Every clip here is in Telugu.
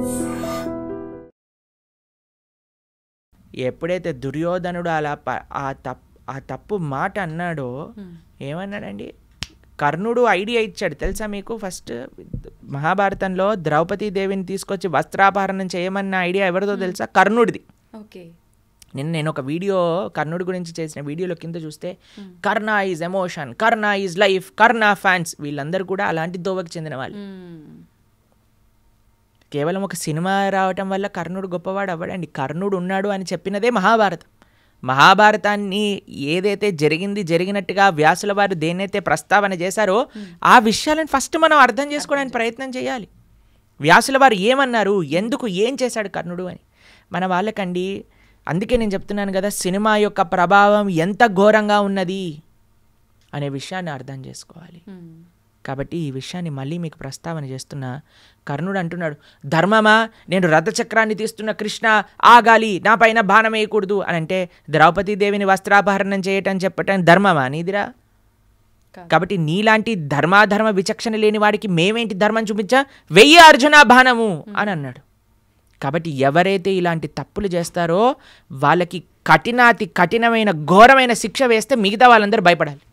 ఎప్పుడైతే దుర్యోధనుడు అలా ఆ తప్పు మాట అన్నాడో, ఏమన్నాడండి, కర్ణుడు ఐడియా ఇచ్చాడు తెలుసా మీకు. ఫస్ట్ మహాభారతంలో ద్రౌపదీదేవిని తీసుకొచ్చి వస్త్రాపహరణం చేయమన్న ఐడియా ఎవరిదో తెలుసా? కర్ణుడిది. ఓకే. నేను ఒక వీడియో కర్ణుడి గురించి చేసిన వీడియోలో కింద చూస్తే Karna is emotion, Karna is life, Karna fans వీళ్ళందరూ కూడా అలాంటి దోవకు చెందిన వాళ్ళు. కేవలం ఒక సినిమా రావటం వల్ల కర్ణుడు గొప్పవాడు అవ్వడండి. కర్ణుడు ఉన్నాడు అని చెప్పినదే మహాభారతం. మహాభారతాన్ని ఏదైతే జరిగినట్టుగా వ్యాసుల వారు దేన్నైతే ప్రస్తావన చేశారో ఆ విషయాలను ఫస్ట్ మనం అర్థం చేసుకోవడానికి ప్రయత్నం చేయాలి. వ్యాసుల వారు ఏమన్నారు, ఎందుకు, ఏం చేశాడు కర్ణుడు అని మన వాళ్ళకండి. అందుకే నేను చెప్తున్నాను కదా, సినిమా యొక్క ప్రభావం ఎంత ఘోరంగా ఉన్నది అనే విషయాన్ని అర్థం చేసుకోవాలి. కాబట్టి ఈ విషయాన్ని మళ్ళీ మీకు ప్రస్తావన చేస్తున్నా. కర్ణుడు అంటున్నాడు, ధర్మమా, నేను రథచక్రాన్ని తీస్తున్న కృష్ణ ఆగాలి, నా పైన బాణం వేయకూడదు అని అంటే ద్రౌపదీదేవిని వస్త్రాపహరణం చేయటం చెప్పటం ధర్మమా నీదిరా? కాబట్టి నీలాంటి ధర్మాధర్మ విచక్షణ లేని వాడికి మేమేంటి ధర్మం చూపించా, 1000 అర్జున బాణము అని అన్నాడు. కాబట్టి ఎవరైతే ఇలాంటి తప్పులు చేస్తారో వాళ్ళకి కఠినమైన ఘోరమైన శిక్ష వేస్తే మిగతా వాళ్ళందరూ భయపడాలి.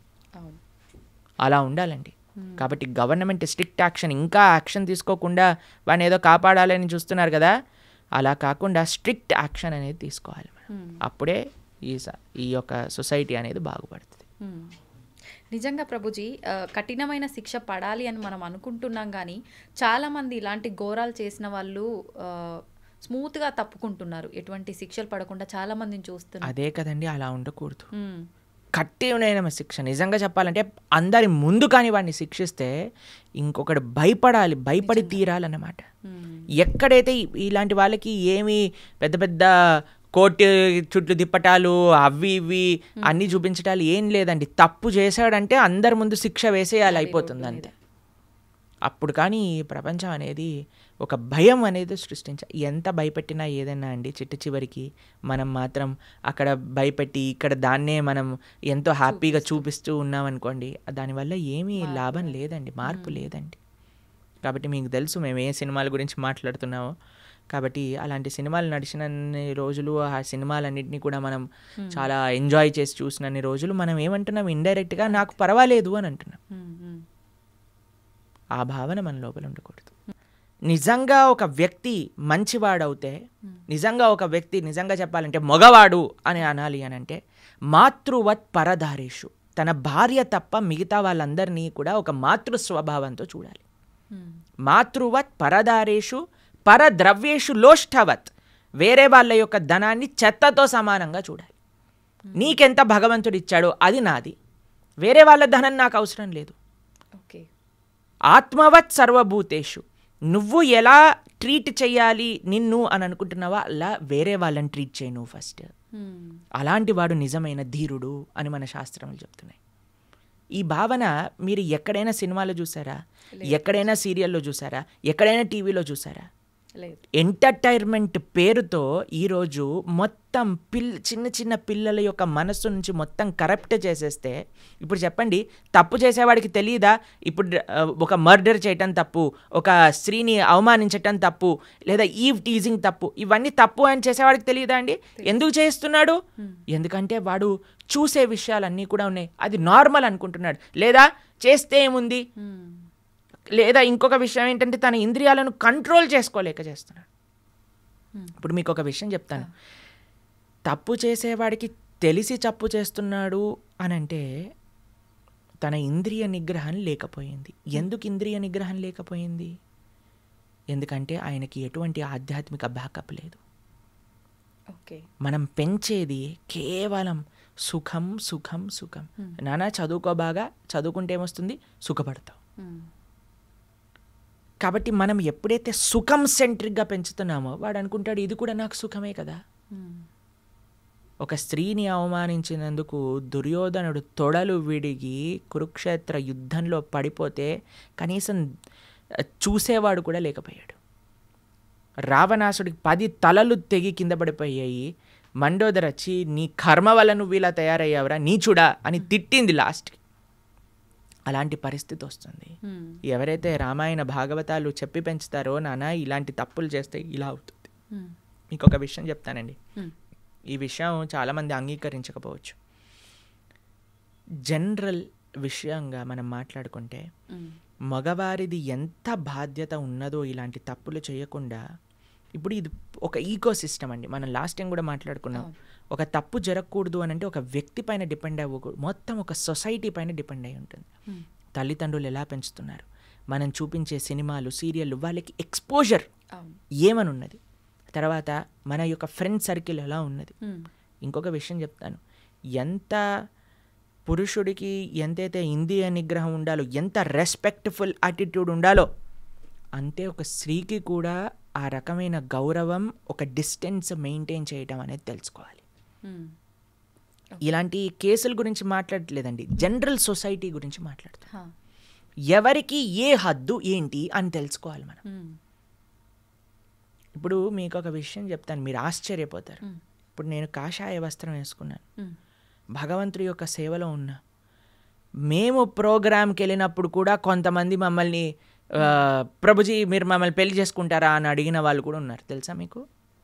అలా ఉండాలండి. కాబట్టి గవర్నమెంట్ స్ట్రిక్ట్ యాక్షన్, ఇంకా యాక్షన్ తీసుకోకుండా వాడిని ఏదో కాపాడాలని చూస్తున్నారు కదా, అలా కాకుండా స్ట్రిక్ట్ యాక్షన్ అనేది తీసుకోవాలి. అప్పుడే ఈ యొక్క సొసైటీ అనేది బాగుపడుతుంది. నిజంగా ప్రభుజీ, కఠినమైన శిక్ష పడాలి అని మనం అనుకుంటున్నాం, కానీ చాలామంది ఇలాంటి ఘోరాలు చేసిన వాళ్ళు స్మూత్గా తప్పుకుంటున్నారు, ఎటువంటి శిక్షలు పడకుండా చాలామందిని చూస్తున్నారు. అదే కదండి, అలా ఉండకూడదు. కఠినమైన శిక్ష నిజంగా చెప్పాలంటే అందరి ముందు కానీ వాడిని శిక్షిస్తే ఇంకొకటి భయపడి తీరాలన్నమాట. ఎక్కడైతే ఇలాంటి వాళ్ళకి ఏమి పెద్ద పెద్ద కోర్టు చుట్లు తిప్పటాలు అవి ఇవి అన్నీ చూపించటాలు ఏం లేదండి. తప్పు చేశాడంటే అందరి ముందు శిక్ష వేసేయాలి, అయిపోతుంది అంతే. అప్పుడు కానీ ప్రపంచం అనేది ఒక భయం అనేది ఎంత భయపెట్టినా ఏదైనా అండి, చివరికి మనం మాత్రం అక్కడ భయపెట్టి ఇక్కడ దాన్నే మనం ఎంతో హ్యాపీగా చూపిస్తూ ఉన్నామనుకోండి, దానివల్ల ఏమీ లాభం లేదండి, మార్పు లేదండి. కాబట్టి మీకు తెలుసు మేము ఏ సినిమాల గురించి మాట్లాడుతున్నామో. కాబట్టి అలాంటి సినిమాలు నడిచిన రోజులు, ఆ సినిమాలన్నింటినీ కూడా మనం చాలా ఎంజాయ్ చేసి చూసినన్ని రోజులు మనం ఏమంటున్నాం, ఇండైరెక్ట్గా నాకు పర్వాలేదు అని అంటున్నాం. ఆ భావన మన లోపల ఉండకూడదు. నిజంగా ఒక వ్యక్తి మంచివాడవుతే, నిజంగా ఒక వ్యక్తి నిజంగా చెప్పాలంటే మగవాడు అని అనాలి అని అంటే, మాతృవత్ పరధారేషు, తన భార్య తప్ప మిగతా వాళ్ళందరినీ కూడా ఒక మాతృ స్వభావంతో చూడాలి. మాతృవత్ పరధారేషు పరద్రవ్యేషు లోష్ఠవత్, వేరే వాళ్ళ యొక్క ధనాన్ని చెత్తతో సమానంగా చూడాలి. నీకెంత భగవంతుడు ఇచ్చాడో అది నాది, వేరే వాళ్ళ ధనం నాకు అవసరం లేదు. ఆత్మవత్ సర్వభూతేషు, నువ్వు ఎలా ట్రీట్ చేయాలి నిన్ను అని అనుకుంటున్నావా అలా వేరే వాళ్ళని ట్రీట్ చేయి నువ్వు ఫస్ట్. అలాంటి వాడు నిజమైన ధీరుడు అని మన శాస్త్రములు చెప్తున్నాయి. ఈ భావన మీరు ఎక్కడైనా సినిమాలో చూసారా, ఎక్కడైనా సీరియల్లో చూసారా, ఎక్కడైనా టీవీలో చూసారా? ఎంటర్టైన్మెంట్ పేరుతో ఈరోజు మొత్తం చిన్న చిన్న పిల్లల యొక్క మనస్సు నుంచి మొత్తం కరప్ట్ చేసేస్తే, ఇప్పుడు చెప్పండి, తప్పు చేసేవాడికి తెలియదా ఇప్పుడు ఒక మర్డర్ చేయటం తప్పు, ఒక స్త్రీని అవమానించటం తప్పు, లేదా ఈవ్ టీజింగ్ తప్పు, ఇవన్నీ తప్పు అని చేసేవాడికి తెలియదా అండి? ఎందుకు చేస్తున్నాడు? ఎందుకంటే వాడు చూసే విషయాలన్నీ కూడా ఉన్నాయి, అది నార్మల్ అనుకుంటున్నాడు. లేదా చేస్తే ఏముంది, లేదా ఇంకొక విషయం ఏంటంటే తన ఇంద్రియాలను కంట్రోల్ చేసుకోలేక చేస్తున్నాడు. ఇప్పుడు మీకు ఒక విషయం చెప్తాను, తప్పు చేసేవాడికి తెలిసి తప్పు చేస్తున్నాడు అని అంటే తన ఇంద్రియ నిగ్రహం లేకపోయింది. ఎందుకు ఇంద్రియ నిగ్రహం లేకపోయింది? ఎందుకంటే ఆయనకి ఎటువంటి ఆధ్యాత్మిక బ్యాకప్ లేదు. మనం పెంచేది కేవలం సుఖం సుఖం సుఖం. నానా చదువుకో, బాగా చదువుకుంటే ఏమొస్తుంది, సుఖపడతావు. కాబట్టి మనం ఎప్పుడైతే సుఖం సెంట్రిక్గా పెంచుతున్నామో వాడు అనుకుంటాడు ఇది కూడా నాకు సుఖమే కదా. ఒక స్త్రీని అవమానించినందుకు దుర్యోధనుడు తొడలు విడిగి కురుక్షేత్ర యుద్ధంలో పడిపోతే కనీసం చూసేవాడు కూడా లేకపోయాడు. రావణాసుడికి 10 తలలు తెగి కింద పడిపోయాయి. మండోదరి వచ్చి నీ కర్మ వల్ల నువ్వు ఇలా తయారయ్యావురా నీచుడా అని తిట్టింది లాస్ట్కి. అలాంటి పరిస్థితి వస్తుంది. ఎవరైతే రామాయణ భాగవతాలు చెప్పి పెంచుతారో నాన్న ఇలాంటి తప్పులు చేస్తే ఇలా అవుతుంది. మీకు ఒక విషయం చెప్తానండి, ఈ విషయం చాలామంది అంగీకరించకపోవచ్చు. జనరల్ విషయంగా మనం మాట్లాడుకుంటే మగవారిది ఎంత బాధ్యత ఉన్నదో ఇలాంటి తప్పులు చేయకుండా. ఇప్పుడు ఇది ఒక ఈకో సిస్టమ్ అండి, మనం లాస్ట్ టైం కూడా మాట్లాడుకున్నాం. ఒక తప్పు జరగకూడదు అని అంటే ఒక వ్యక్తి పైన డిపెండ్ అవ్వకూడదు, మొత్తం ఒక సొసైటీ పైన డిపెండ్ అయి ఉంటుంది. తల్లిదండ్రులు ఎలా పెంచుతున్నారు, మనం చూపించే సినిమాలు సీరియళ్ళు వాళ్ళకి ఎక్స్పోజర్ ఏమని ఉన్నది, తర్వాత మన యొక్క ఫ్రెండ్ సర్కిల్ ఎలా ఉన్నది. ఇంకొక విషయం చెప్తాను, ఎంత పురుషుడికి ఎంతైతే ఇంద్రియ నిగ్రహం ఉండాలో, ఎంత రెస్పెక్ట్ఫుల్ యాటిట్యూడ్ ఉండాలో, అంతే ఒక స్త్రీకి కూడా ఆ రకమైన గౌరవం, ఒక డిస్టెన్స్ మెయింటైన్ చేయడం అనేది తెలుసుకోవాలి. ఇలాంటి కేసుల గురించి మాట్లాడట్లేదండి, జనరల్ సొసైటీ గురించి మాట్లాడుతాం. ఎవరికి ఏ హద్దు ఏంటి అని తెలుసుకోవాలి మనం. ఇప్పుడు మీకు ఒక విషయం చెప్తాను, మీరు ఆశ్చర్యపోతారు. ఇప్పుడు నేను కాషాయ వస్త్రం వేసుకున్నాను, భగవంతుడి యొక్క సేవలో ఉన్నా. మేము ప్రోగ్రామ్కి వెళ్ళినప్పుడు కూడా కొంతమంది మమ్మల్ని ప్రభుజీ మీరు మమ్మల్ని పెళ్లి చేసుకుంటారా అని అడిగిన వాళ్ళు కూడా ఉన్నారు, తెలుసా మీకు?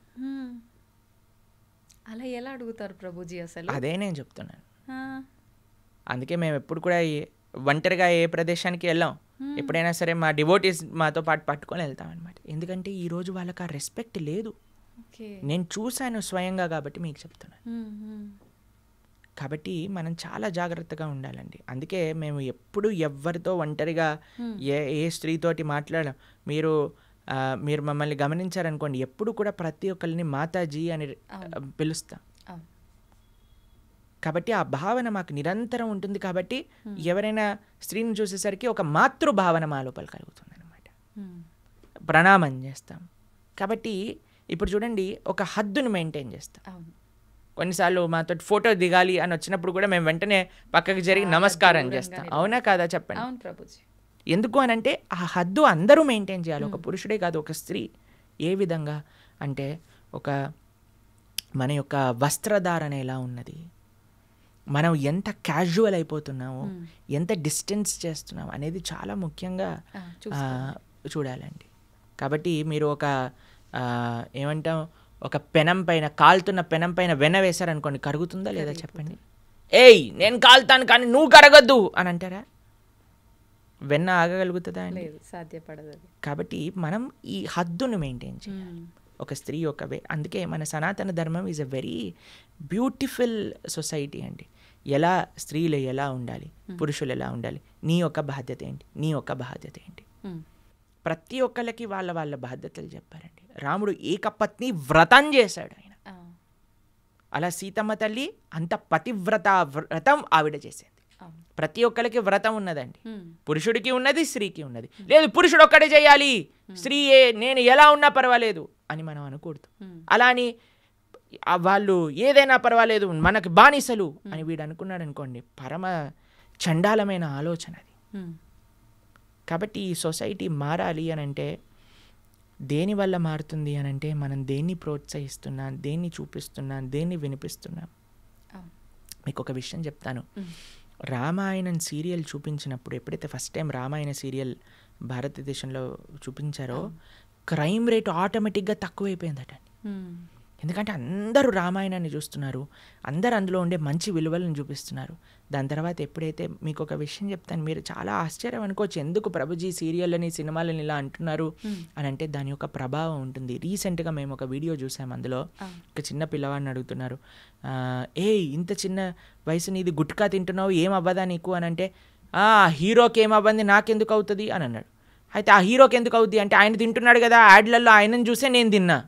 అలా ఎలా అడుగుతారు ప్రభుజీ అసలు? అదే నేను చెప్తున్నాను. అందుకే మేము ఎప్పుడు కూడా ఒంటరిగా ఏ ప్రదేశానికి వెళ్ళాం, ఎప్పుడైనా సరే మా డివోటీస్ మాతో పాటు పట్టుకొని వెళ్తాం అనమాట. ఎందుకంటే ఈరోజు వాళ్ళకి ఆ రెస్పెక్ట్ లేదు. నేను చూశాను స్వయంగా కాబట్టి మీకు చెప్తున్నాను. కాబట్టి మనం చాలా జాగ్రత్తగా ఉండాలండి. అందుకే మేము ఎప్పుడు ఎవరితో ఒంటరిగా ఏ స్త్రీతోటి మాట్లాడాం. మీరు మమ్మల్ని గమనించారనుకోండి, ఎప్పుడు కూడా ప్రతి ఒక్కరిని మాతాజీ అని పిలుస్తాం. కాబట్టి ఆ భావన మాకు నిరంతరం ఉంటుంది. కాబట్టి ఎవరైనా స్త్రీని చూసేసరికి ఒక మాతృభావన మా లోపల కలుగుతుంది అనమాట, ప్రణామం చేస్తాం. కాబట్టి ఇప్పుడు చూడండి, ఒక హద్దును మెయింటైన్ చేస్తాం. కొన్నిసార్లు మాతో ఫోటో దిగాలి అని వచ్చినప్పుడు కూడా మేము వెంటనే పక్కకి జరిగి నమస్కారం చేస్తాం. అవునా కాదా చెప్పండి? ఎందుకు అని అంటే ఆ హద్దు అందరూ మెయింటైన్ చేయాలి, ఒక పురుషుడే కాదు, ఒక స్త్రీ. ఏ విధంగా అంటే మన యొక్క వస్త్రధారణ ఎలా ఉన్నది, మనం ఎంత క్యాజువల్ అయిపోతున్నామో, ఎంత డిస్టెన్స్ చేస్తున్నాం అనేది చాలా ముఖ్యంగా చూడాలండి. కాబట్టి మీరు ఏమంటాం, ఒక పెనం పైన, కాలుతున్న పెనం పైన వెన్న వేశారనుకోండి, కరుగుతుందా లేదా చెప్పండి? ఏయ్ నేను కాలుతాను కానీ నువ్వు కరగొద్దు అని అంటారా? వెన్న ఆగగలుగుతుందా అండి? సాధ్యపడదు. కాబట్టి మనం ఈ హద్దును మెయింటైన్ చేయాలి ఒక స్త్రీ యొక్క అందుకే మన సనాతన ధర్మం is a very beautiful society అండి. ఎలా స్త్రీలు ఎలా ఉండాలి, పురుషులు ఎలా ఉండాలి, నీ యొక్క బాధ్యత ఏంటి, నీ యొక్క బాధ్యత ఏంటి, ప్రతి ఒక్కళ్ళకి వాళ్ళ వాళ్ళ బాధ్యతలు చెప్పారండి. రాముడు ఏకపత్ని వ్రతం చేశాడు ఆయన. అలా సీతమ్మ తల్లి అంత పతివ్రత వ్రతం ఆవిడ చేసింది. ప్రతి ఒక్కరికి వ్రతం ఉన్నదండి, పురుషుడికి ఉన్నది, స్త్రీకి ఉన్నది. లేదు పురుషుడు ఒక్కడే చేయాలి, స్త్రీ నేను ఎలా ఉన్నా పర్వాలేదు అని మనం అనకూడదు. అలా అని వాళ్ళు ఏదైనా పర్వాలేదు మనకు బానిసలు అని వీడు అనుకున్నాడు అనుకోండి, పరమ చండాలమైన ఆలోచన అది. కాబట్టి ఈ సొసైటీ మారాలి అని అంటే దేనివల్ల మారుతుంది అని అంటే మనం దేన్ని ప్రోత్సహిస్తున్నాం, దేన్ని చూపిస్తున్నాం, దేన్ని వినిపిస్తున్నాం. మీకు ఒక విషయం చెప్తాను, రామాయణం సీరియల్ చూపించినప్పుడు, ఎప్పుడైతే ఫస్ట్ టైం రామాయణ సీరియల్ భారతదేశంలో చూపించారో, క్రైమ్ రేట్ ఆటోమేటిక్గా తక్కువైపోయిందట. ఎందుకంటే అందరూ రామాయణాన్ని చూస్తున్నారు, అందరూ అందులో ఉండే మంచి విలువలను చూపిస్తున్నారు. దాని తర్వాత ఎప్పుడైతే మీకు ఒక విషయం చెప్తాను, మీరు చాలా ఆశ్చర్యం అనుకోవచ్చు, ఎందుకు ప్రభుజీ సీరియళ్ళని సినిమాలని ఇలా అంటున్నారు అని అంటే దాని యొక్క ప్రభావం ఉంటుంది. రీసెంట్గా మేము ఒక వీడియో చూసాము, అందులో ఒక చిన్న పిల్లవాడిని అడుగుతున్నారు, ఇంత చిన్న వయసు నీది గుట్కా తింటున్నావు, ఏం అవ్వదా నీకు అని అంటే, హీరోకి ఏమవ్వంది నాకెందుకు అవుతుంది అని అన్నాడు. అయితే ఆ హీరోకి ఎందుకు అవుద్ది అంటే, ఆయన తింటున్నాడు కదా యాడ్లలో, ఆయనను చూసే నేను తిన్నా.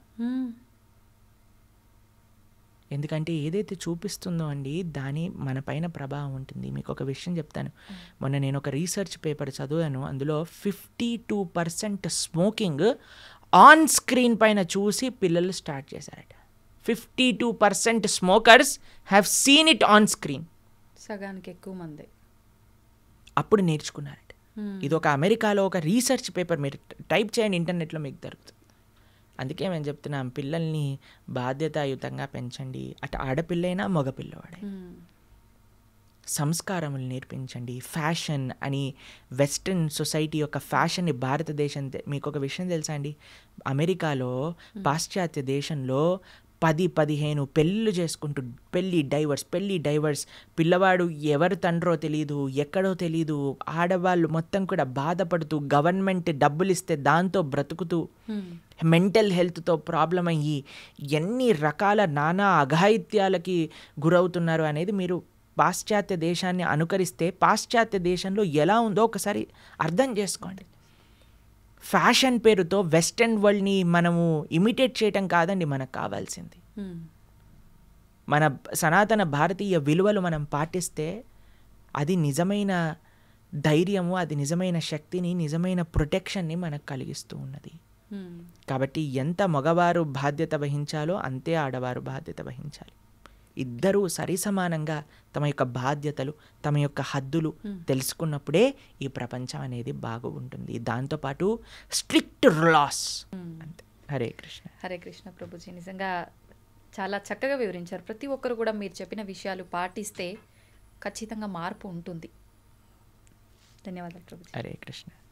ఎందుకంటే ఏదైతే చూపిస్తుందో అండి దాని మన పైన ప్రభావం ఉంటుంది. మీకు ఒక విషయం చెప్తాను, మొన్న నేను ఒక రీసెర్చ్ పేపర్ చదివాను, అందులో 52% స్మోకింగ్ ఆన్ స్క్రీన్ పైన చూసి పిల్లలు స్టార్ట్ చేశారట. 52% smokers have seen it on screen. సగానికి ఎక్కువ మంది అప్పుడు నేర్చుకున్నారట. ఇది ఒక అమెరికాలో ఒక రీసెర్చ్ పేపర్, మీరు టైప్ చేయండి ఇంటర్నెట్లో మీకు దొరుకుతుంది. అందుకే మేము చెప్తున్నాం, పిల్లల్ని బాధ్యతాయుతంగా పెంచండి, అటు ఆడపిల్లైనా మగపిల్లవాడే. సంస్కారములు నేర్పించండి. ఫ్యాషన్ అని వెస్ట్రన్ సొసైటీ యొక్క ఫ్యాషన్ని భారతదేశం మీకు ఒక విషయం తెలుసా అండి, అమెరికాలో పాశ్చాత్య దేశంలో 10-15 పెళ్ళిళ్ళు చేసుకుంటూ పెళ్ళి డైవర్స్ పిల్లవాడు ఎవరు తండ్రో తెలీదు, ఎక్కడో తెలీదు, ఆడవాళ్ళు మొత్తం కూడా బాధపడుతూ గవర్నమెంట్ డబ్బులు ఇస్తే దాంతో బ్రతుకుతూ మెంటల్ హెల్త్తో ప్రాబ్లం అయ్యి ఎన్ని రకాల నానా అఘాయిత్యాలకి గురవుతున్నారు అనేది మీరు పాశ్చాత్య దేశాన్ని అనుకరిస్తే పాశ్చాత్య దేశంలో ఎలా ఉందో ఒకసారి అర్థం చేసుకోండి. ఫ్యాషన్ పేరుతో వెస్టర్న్ వరల్డ్ని మనము ఇమిటేట్ చేయటం కాదండి మనకు కావాల్సింది. మన సనాతన భారతీయ విలువలు మనం పాటిస్తే అది నిజమైన ధైర్యము, అది నిజమైన శక్తిని, నిజమైన ప్రొటెక్షన్ని మనకు కలిగిస్తూ ఉన్నది. కాబట్టి ఎంత మగవారు బాధ్యత వహించాలో అంతే ఆడవారు బాధ్యత వహించాలి. ఇద్దరూ సరిసమానంగా తమ యొక్క బాధ్యతలు, తమ యొక్క హద్దులు తెలుసుకున్నప్పుడే ఈ ప్రపంచం అనేది బాగుంటుంది. దాంతోపాటు స్ట్రిక్ట్ లాస్. అంతే. హరే కృష్ణ. హరే కృష్ణ ప్రభుజీ, నిజంగా చాలా చక్కగా వివరించారు. ప్రతి ఒక్కరు కూడా మీరు చెప్పిన విషయాలు పాటిస్తే ఖచ్చితంగా మార్పు ఉంటుంది. ధన్యవాదాలు ప్రభుజీ. హరే కృష్ణ.